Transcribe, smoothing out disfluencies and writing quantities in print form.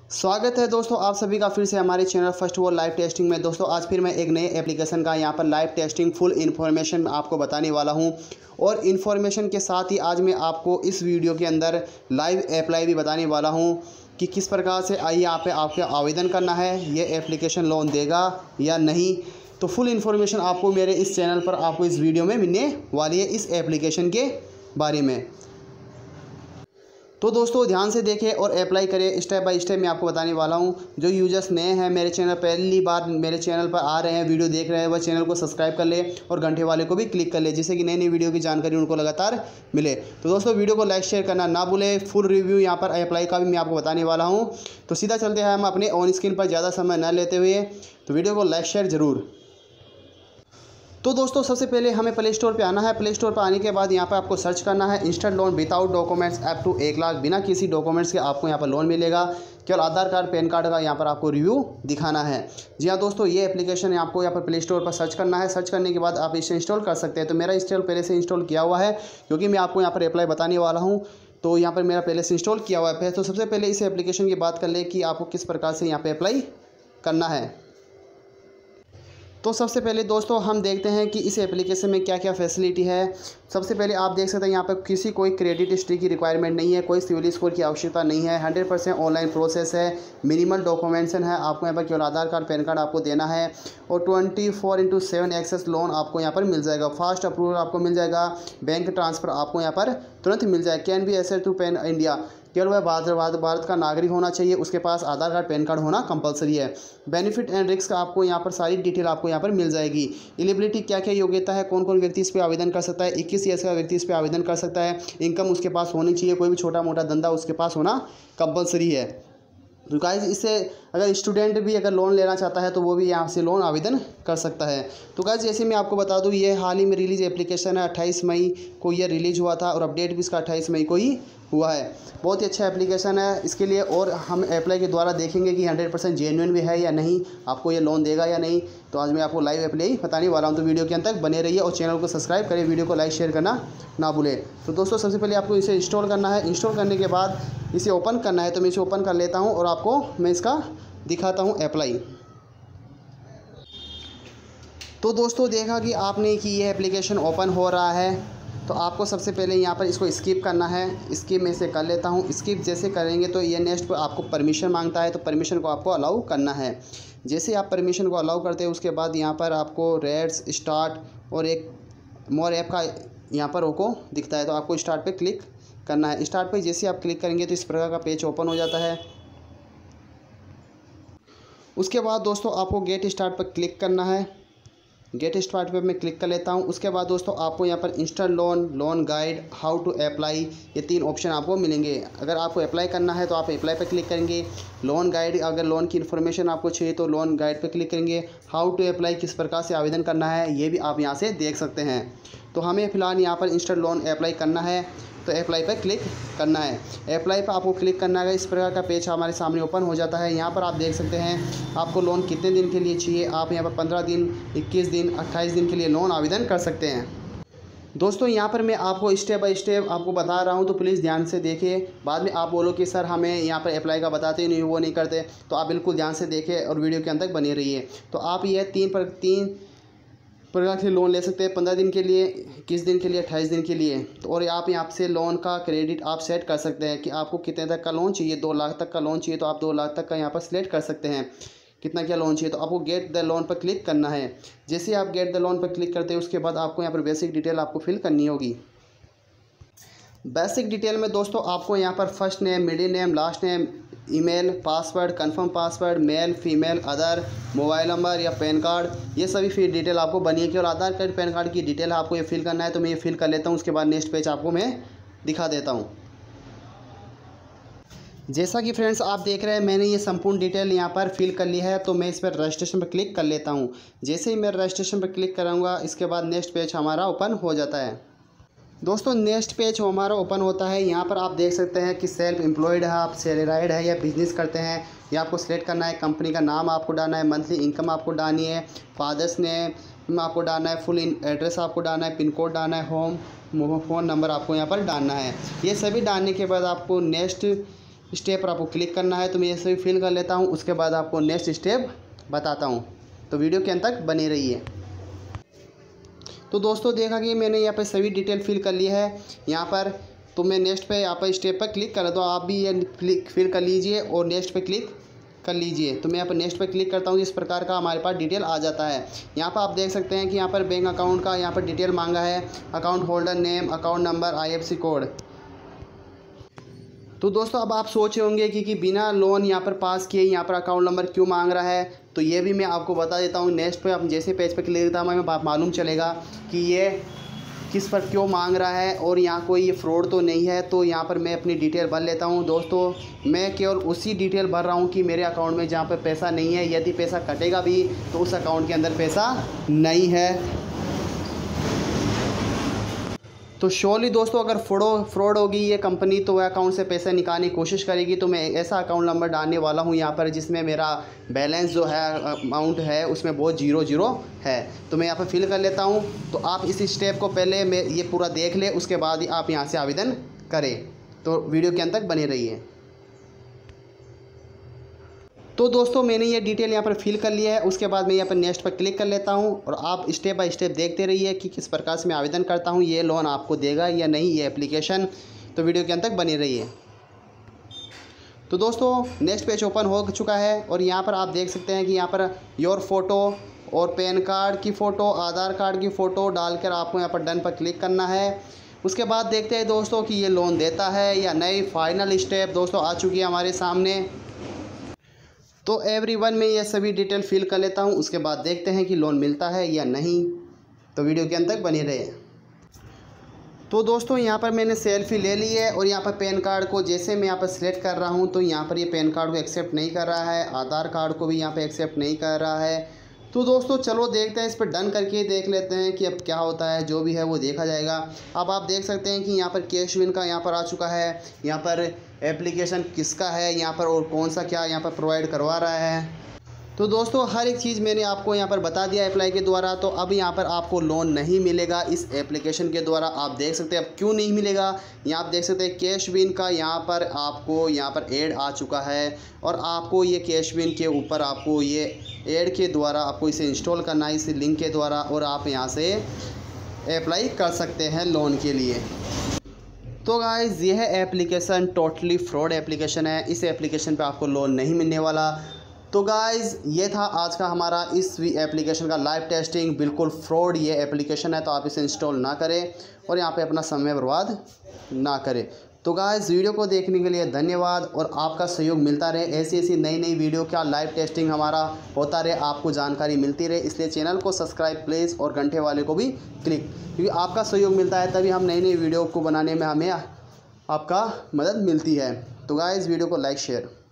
स्वागत है दोस्तों आप सभी का फिर से हमारे channel first world live testing में। दोस्तों आज फिर मैं एक नए एप्लीकेशन का यहाँ पर लाइव टेस्टिंग फुल इन्फॉर्मेशन आपको बताने वाला हूँ और इन्फॉर्मेशन के साथ ही आज मैं आपको इस वीडियो के अंदर लाइव अप्लाई भी बताने वाला हूँ कि किस प्रकार से यहाँ पे आपके आवेदन करना है, ये एप्लीकेशन लोन देगा या नहीं। तो फुल इन्फॉर्मेशन आपको मेरे इस चैनल पर आपको इस वीडियो में मिलने वाली है इस एप्लीकेशन के बारे में। तो दोस्तों ध्यान से देखें और अप्लाई करें, स्टेप बाय स्टेप मैं आपको बताने वाला हूं। जो यूजर्स नए हैं मेरे चैनल, पहली बार मेरे चैनल पर आ रहे हैं, वीडियो देख रहे हैं, वह चैनल को सब्सक्राइब कर ले और घंटे वाले को भी क्लिक कर ले, जिससे कि नई नई वीडियो की जानकारी उनको लगातार मिले। तो दोस्तों वीडियो को लाइक शेयर करना ना भूलें। फुल रिव्यू यहाँ पर अप्लाई का भी मैं आपको बताने वाला हूँ। तो सीधा चलते हैं हम अपने ऑन स्क्रीन पर, ज़्यादा समय न लेते हुए। तो वीडियो को लाइक शेयर ज़रूर। तो दोस्तों सबसे पहले हमें प्ले स्टोर पे आना है। प्ले स्टोर पर आने के बाद यहाँ पर आपको सर्च करना है instant loan without documents up to 1 lakh. बिना किसी डॉक्यूमेंट्स के आपको यहाँ पर लोन मिलेगा। केवल आधार कार्ड पैन कार्ड का यहाँ पर आपको रिव्यू दिखाना है। जी हाँ दोस्तों, ये एप्लीकेशन आपको यहाँ पर प्ले स्टोर पर सर्च करना है। सर्च करने के बाद आप इसे इंस्टॉल कर सकते हैं। तो मेरा इंस्टॉल पहले से इंस्टॉल किया हुआ है, क्योंकि मैं आपको यहाँ पर अप्लाई बताने वाला हूँ। तो यहाँ पर मेरा पहले से इंस्टॉल किया हुआ है। तो सबसे पहले इस एप्लीकेशन की बात कर ले कि आपको किस प्रकार से यहाँ पर अप्लाई करना है। तो सबसे पहले दोस्तों हम देखते हैं कि इस एप्लीकेशन में क्या क्या फैसिलिटी है। सबसे पहले आप देख सकते हैं यहाँ पर किसी कोई क्रेडिट हिस्ट्री की रिक्वायरमेंट नहीं है, कोई सिविल स्कोर की आवश्यकता नहीं है। 100% ऑनलाइन प्रोसेस है। मिनिमल डॉक्यूमेंटेशन है, आपको यहाँ पर केवल आधार कार्ड पैन कार्ड आपको देना है और 24/7 एक्सेस लोन आपको यहाँ पर मिल जाएगा। फास्ट अप्रूवल आपको मिल जाएगा। बैंक ट्रांसफ़र आपको यहाँ पर तुरंत मिल जाएगा। Can be asset to pan India, केवल वह भारत का नागरिक होना चाहिए, उसके पास आधार कार्ड पैन कार्ड होना कंपलसरी है। बेनिफिट एंड रिस्क आपको यहाँ पर सारी डिटेल आपको यहाँ पर मिल जाएगी। एलिजिबिलिटी क्या क्या योग्यता है, कौन कौन व्यक्ति इस पर आवेदन कर सकता है। 21 ईयर्स का व्यक्ति इस पर आवेदन कर सकता है। इनकम उसके पास होनी चाहिए, कोई भी छोटा मोटा धंधा उसके पास होना कंपलसरी है। तो गाइस इससे अगर स्टूडेंट भी अगर लोन लेना चाहता है तो वो भी यहाँ से लोन आवेदन कर सकता है। तो गाइस जैसे मैं आपको बता दूँ, ये हाल ही में रिलीज एप्लीकेशन है। 28 मई को ये रिलीज़ हुआ था और अपडेट भी इसका 28 मई को ही हुआ है। बहुत ही अच्छा एप्लीकेशन है इसके लिए। और हम अप्लाई के द्वारा देखेंगे कि 100% जेन्युइन भी है या नहीं, आपको ये लोन देगा या नहीं। तो आज मैं आपको लाइव अप्लाई बताने वाला हूँ। तो वीडियो के अंत तक बने रहिए और चैनल को सब्सक्राइब करें, वीडियो को लाइक शेयर करना ना भूलें। तो दोस्तों सबसे पहले आपको इसे इंस्टॉल करना है। इंस्टॉल करने के बाद इसे ओपन करना है। तो मैं इसे ओपन कर लेता हूँ और आपको मैं इसका दिखाता हूँ अप्लाई। तो दोस्तों देखा कि आपने कि ये एप्लीकेशन ओपन हो रहा है। तो आपको सबसे पहले यहाँ पर इसको स्किप करना है। स्किप में से कर लेता हूँ। स्किप जैसे करेंगे तो ये नेक्स्ट पर आपको परमिशन मांगता है। तो परमिशन को आपको अलाउ करना है। जैसे आप परमिशन को अलाउ करते हैं उसके बाद यहाँ पर आपको रेड्स स्टार्ट और एक मोर ऐप का यहाँ पर को दिखता है। तो आपको स्टार्ट पे क्लिक करना है। स्टार्ट पे जैसे आप क्लिक करेंगे तो इस प्रकार का पेज ओपन हो जाता है। उसके बाद दोस्तों आपको गेट स्टार्ट पर क्लिक करना है। गेट स्टार्ट पे मैं क्लिक कर लेता हूँ। उसके बाद दोस्तों आपको यहाँ पर instant loan, loan guide, how to apply, ये 3 ऑप्शन आपको मिलेंगे। अगर आपको अप्लाई करना है तो आप अप्लाई पे क्लिक करेंगे। लोन गाइड, अगर लोन की इन्फॉर्मेशन आपको चाहिए तो लोन गाइड पे क्लिक करेंगे। हाउ टू अप्लाई, किस प्रकार से आवेदन करना है, ये भी आप यहाँ से देख सकते हैं। तो हमें फ़िलहाल यहाँ पर इंस्टेंट लोन अप्लाई करना है, तो अप्लाई पर क्लिक करना है। अप्लाई पर आपको क्लिक करना है। इस प्रकार का पेज हमारे सामने ओपन हो जाता है। यहाँ पर आप देख सकते हैं आपको लोन कितने दिन के लिए चाहिए। आप यहाँ पर 15 दिन, 21 दिन, 28 दिन के लिए लोन आवेदन कर सकते हैं। दोस्तों यहाँ पर मैं आपको स्टेप बाय स्टेप आपको बता रहा हूँ, तो प्लीज़ ध्यान से देखिए। बाद में आप बोलो कि सर हमें यहाँ पर अप्लाई का बताते ही नहीं, वो नहीं करते। तो आप बिल्कुल ध्यान से देखें और वीडियो के अंत तक बने रहिए। तो आप ये 3 प्रकार से लोन ले सकते हैं। 15 दिन के लिए, 21 दिन के लिए, 28 दिन के लिए। तो और आप यहाँ से लोन का क्रेडिट आप सेट कर सकते हैं कि आपको कितने तक का लोन चाहिए। 2 लाख तक का लोन चाहिए तो आप 2 लाख तक का यहाँ पर सिलेक्ट कर सकते हैं कितना क्या लोन चाहिए। तो आपको गेट द लोन पर क्लिक करना है। जैसे आप गेट द लोन पर क्लिक करते हैं उसके बाद आपको यहाँ पर बेसिक डिटेल आपको फिल करनी होगी। बेसिक डिटेल में दोस्तों आपको यहाँ पर first name, middle name, last name, email, password, confirm password, male, female, other, mobile number या पैन कार्ड, ये सभी फिर डिटेल आपको बनी है। केवल आधार कार्ड पैन कार्ड की डिटेल आपको ये फिल करना है। तो मैं ये फिल कर लेता हूँ। उसके बाद नेक्स्ट पेज आपको मैं दिखा देता हूँ। जैसा कि फ्रेंड्स आप देख रहे हैं मैंने ये संपूर्ण डिटेल यहाँ पर फिल कर ली है। तो मैं इस पर रजिस्ट्रेशन पर क्लिक कर लेता हूँ। जैसे ही मैं रजिस्ट्रेशन पर क्लिक करूँगा इसके बाद नेक्स्ट पेज हमारा ओपन हो जाता है। दोस्तों नेक्स्ट पेज हमारा ओपन होता है। यहाँ पर आप देख सकते हैं कि सेल्फ एम्प्लॉयड है, आप सैलराइड है या बिजनेस करते हैं, ये आपको सिलेक्ट करना है। कंपनी का नाम आपको डालना है, मंथली इनकम आपको डालनी है, फादर्स नेम आपको डालना है, फुल एड्रेस आपको डालना है, पिन कोड डालना है, होम फ़ोन नंबर आपको यहाँ पर डालना है। ये सभी डालने के बाद आपको नेक्स्ट स्टेप पर आपको क्लिक करना है। तो मैं ये सभी फिल कर लेता हूँ, उसके बाद आपको नेक्स्ट स्टेप बताता हूँ। तो वीडियो के अंत तक बनी रहिए। तो दोस्तों देखा कि मैंने यहाँ पर सभी डिटेल फिल कर ली है यहाँ पर। तो मैं नेक्स्ट पे यहाँ पर स्टेप पर क्लिक कर, तो आप भी ये फिल कर लीजिए और नेक्स्ट पे क्लिक कर लीजिए। तो मैं यहाँ पर नेक्स्ट पे क्लिक करता हूँ, इस प्रकार का हमारे पास डिटेल आ जाता है। यहाँ पर आप देख सकते हैं कि यहाँ पर बैंक अकाउंट का यहाँ पर डिटेल मांगा है, account holder name, account number, IFSC code. तो दोस्तों अब आप सोच रहे होंगे कि बिना लोन यहाँ पर पास किए यहाँ पर अकाउंट नंबर क्यों मांग रहा है। तो ये भी मैं आपको बता देता हूँ। नेक्स्ट पे आप जैसे पेज पे क्लिक करता हूँ हमें मालूम चलेगा कि ये किस पर क्यों मांग रहा है और यहाँ कोई ये फ्रॉड तो नहीं है। तो यहाँ पर मैं अपनी डिटेल भर लेता हूँ। दोस्तों मैं केवल उसी डिटेल भर रहा हूँ कि मेरे अकाउंट में जहाँ पर पैसा नहीं है, यदि पैसा कटेगा भी तो उस अकाउंट के अंदर पैसा नहीं है। तो श्योरली दोस्तों अगर फ्रॉड होगी ये कंपनी तो वह अकाउंट से पैसे निकालने की कोशिश करेगी। तो मैं ऐसा अकाउंट नंबर डालने वाला हूँ यहाँ पर जिसमें मेरा बैलेंस जो है अमाउंट है उसमें बहुत 0 है। तो मैं यहाँ पर फिल कर लेता हूँ। तो आप इस स्टेप को पहले मैं ये पूरा देख ले, उसके बाद ही आप यहाँ से आवेदन करें। तो वीडियो के अंत तक बने रहिए। तो दोस्तों मैंने ये डिटेल यहाँ पर फिल कर लिया है, उसके बाद मैं यहाँ पर नेक्स्ट पर क्लिक कर लेता हूँ और आप स्टेप बाय स्टेप देखते रहिए कि किस प्रकार से मैं आवेदन करता हूँ, ये लोन आपको देगा या नहीं ये एप्लीकेशन। तो वीडियो के अंत तक बने रहिए। तो दोस्तों नेक्स्ट पेज ओपन हो चुका है और यहाँ पर आप देख सकते हैं कि यहाँ पर योर फोटो और पैन कार्ड की फ़ोटो, आधार कार्ड की फ़ोटो डालकर आपको यहाँ पर डन पर क्लिक करना है। उसके बाद देखते हैं दोस्तों कि ये लोन देता है या नहीं। फाइनल स्टेप दोस्तों आ चुकी है हमारे सामने। तो एवरीवन में ये सभी डिटेल फिल कर लेता हूँ, उसके बाद देखते हैं कि लोन मिलता है या नहीं। तो वीडियो के अंत तक बने रहे। तो दोस्तों यहाँ पर मैंने सेल्फी ले ली है और यहाँ पर पैन कार्ड को जैसे मैं यहाँ पर सिलेक्ट कर रहा हूँ तो यहाँ पर ये पैन कार्ड को एक्सेप्ट नहीं कर रहा है, आधार कार्ड को भी यहाँ पर एक्सेप्ट नहीं कर रहा है। तो दोस्तों चलो देखते हैं, इस पर डन करके देख लेते हैं कि अब क्या होता है। जो भी है वो देखा जाएगा। अब आप देख सकते हैं कि यहाँ पर कैश विन का यहाँ पर आ चुका है, यहाँ पर एप्लीकेशन किसका है यहाँ पर और कौन सा क्या यहाँ पर प्रोवाइड करवा रहा है। तो दोस्तों हर एक चीज़ मैंने आपको यहाँ पर बता दिया अप्लाई के द्वारा। तो अब यहाँ पर आपको लोन नहीं मिलेगा इस एप्लीकेशन के द्वारा। आप देख सकते हैं अब क्यों नहीं मिलेगा। यहाँ आप देख सकते हैं कैश विन का यहाँ पर आपको यहाँ पर ऐड आ चुका है और आपको ये कैश विन के ऊपर आपको ये ऐड के द्वारा आपको इसे इंस्टॉल करना है इस लिंक के द्वारा और आप यहाँ से अप्लाई कर सकते हैं लोन के लिए। तो गाइज़ यह एप्लीकेशन टोटली फ्रॉड एप्लीकेशन है। इस एप्लीकेशन पे आपको लोन नहीं मिलने वाला। तो गाइज़ ये था आज का हमारा इस एप्लीकेशन का लाइव टेस्टिंग। बिल्कुल फ्रॉड ये एप्लीकेशन है, तो आप इसे इंस्टॉल ना करें और यहाँ पे अपना समय बर्बाद ना करें। तो गाइज़ वीडियो को देखने के लिए धन्यवाद और आपका सहयोग मिलता रहे। ऐसी नई वीडियो का लाइव टेस्टिंग हमारा होता रहे, आपको जानकारी मिलती रहे। इसलिए चैनल को सब्सक्राइब प्लीज़ और घंटे वाले को भी क्लिक, क्योंकि आपका सहयोग मिलता है तभी हम नई वीडियो को बनाने में हमें आपका मदद मिलती है। तो गाइज़ वीडियो को लाइक शेयर